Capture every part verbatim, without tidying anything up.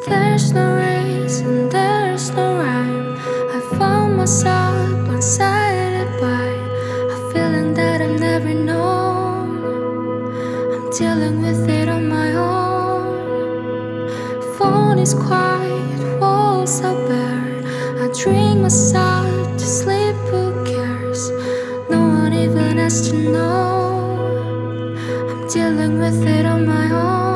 There's no reason, there's no rhyme. I found myself one-sided by a feeling that I've never known. I'm dealing with it on my own. Phone is quiet, walls are bare. I drink myself to sleep, who cares? No one even has to know. I'm dealing with it on my own.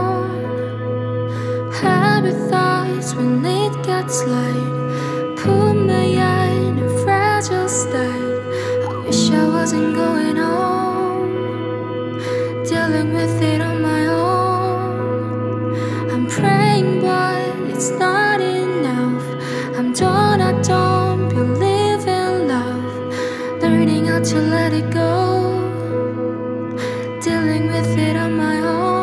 Happy thoughts when it gets late, put me in a fragile state. I wish I wasn't going home, dealing with it on my own. I'm praying but it's not enough. I'm done, I don't believe in love. Learning how to let it go, dealing with it on my own.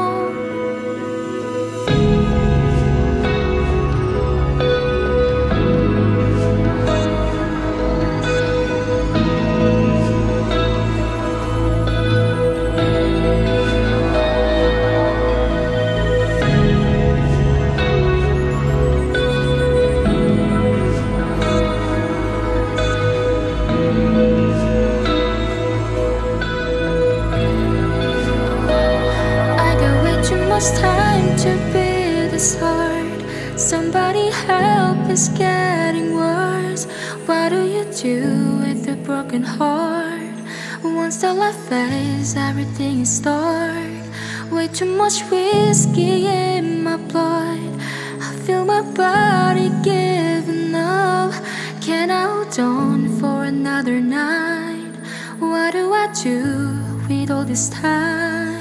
It's time to be this hard. Somebody help, it's getting worse. What do you do with a broken heart? Once the light fades, everything is dark. Way too much whiskey in my blood. I feel my body giving up. Can I hold on for another night? What do I do with all this time?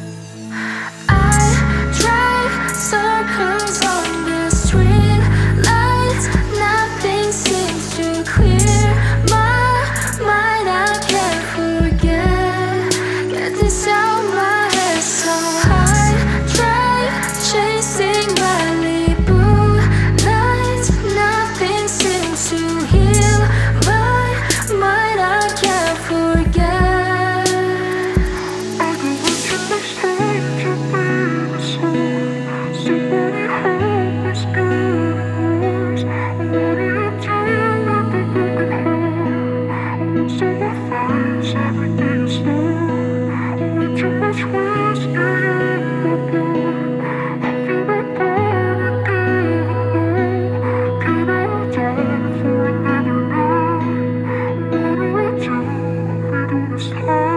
Circles on the street lights, nothing seems to clear my mind. I can't forget, get this out my head. So I drive, chasing malibu lights, nothing seems to heal my mind. I can't forget. I go with you next time to be the same. Somebody help, it's getting worse. What do you do with the broken heart? Once the light fades, everything is lost. Way too much whiskey in my blood. I feel my body giving up. Can I hold on for another night? What do I do with all this time?